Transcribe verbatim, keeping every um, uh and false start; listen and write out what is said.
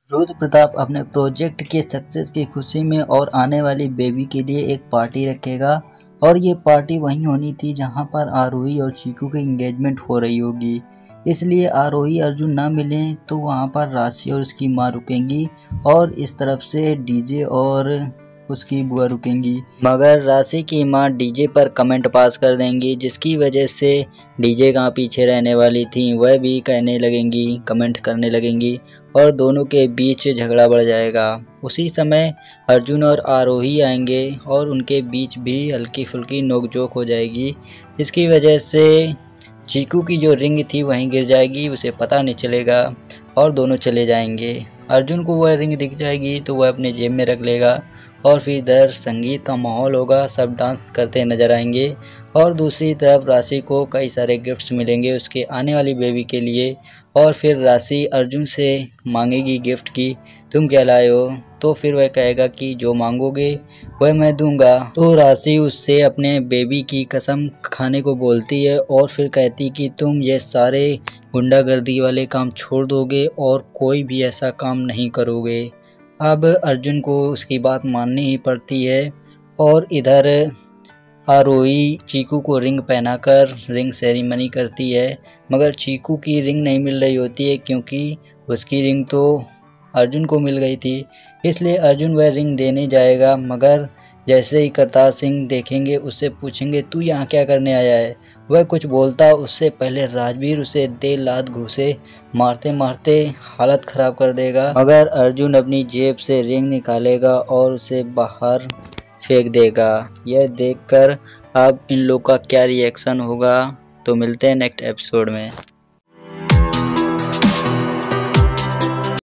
रुद्र प्रताप अपने प्रोजेक्ट के सक्सेस की खुशी में और आने वाली बेबी के लिए एक पार्टी रखेगा और ये पार्टी वहीं होनी थी जहां पर आरोही और चीकू की एंगेजमेंट हो रही होगी। इसलिए आरोही अर्जुन ना मिले तो वहां पर राशि और उसकी मां रुकेंगी और इस तरफ से डीजे और उसकी बुआ रुकेंगी, मगर राशि की मां डीजे पर कमेंट पास कर देंगी, जिसकी वजह से डीजे कहाँ पीछे रहने वाली थी वह भी कहने लगेंगी, कमेंट करने लगेंगी और दोनों के बीच झगड़ा बढ़ जाएगा। उसी समय अर्जुन और आरोही आएंगे और उनके बीच भी हल्की फुल्की नोकझोंक हो जाएगी, जिसकी वजह से चीकू की जो रिंग थी वहीं गिर जाएगी, उसे पता नहीं चलेगा और दोनों चले जाएंगे। अर्जुन को वह रिंग दिख जाएगी तो वह अपने जेब में रख लेगा और फिर इधर संगीत का माहौल होगा, सब डांस करते नजर आएंगे और दूसरी तरफ राशि को कई सारे गिफ्ट्स मिलेंगे उसके आने वाली बेबी के लिए। और फिर राशि अर्जुन से मांगेगी गिफ्ट की तुम क्या लाए हो, तो फिर वह कहेगा कि जो मांगोगे वह मैं दूंगा। तो राशि उससे अपने बेबी की कसम खाने को बोलती है और फिर कहती कि तुम ये सारे गुंडागर्दी वाले काम छोड़ दोगे और कोई भी ऐसा काम नहीं करोगे। अब अर्जुन को उसकी बात माननी ही पड़ती है और इधर आरोही चीकू को रिंग पहनाकर रिंग सेरेमनी करती है, मगर चीकू की रिंग नहीं मिल रही होती है क्योंकि उसकी रिंग तो अर्जुन को मिल गई थी। इसलिए अर्जुन वह रिंग देने जाएगा, मगर जैसे ही करतार सिंह देखेंगे उससे पूछेंगे तू यहाँ क्या करने आया है। वह कुछ बोलता उससे पहले राजवीर उसे दे लात घूसे मारते मारते हालत ख़राब कर देगा, मगर अर्जुन अपनी जेब से रिंग निकालेगा और उसे बाहर फेंक देगा। यह देखकर अब इन लोग का क्या रिएक्शन होगा, तो मिलते हैं नेक्स्ट एपिसोड में।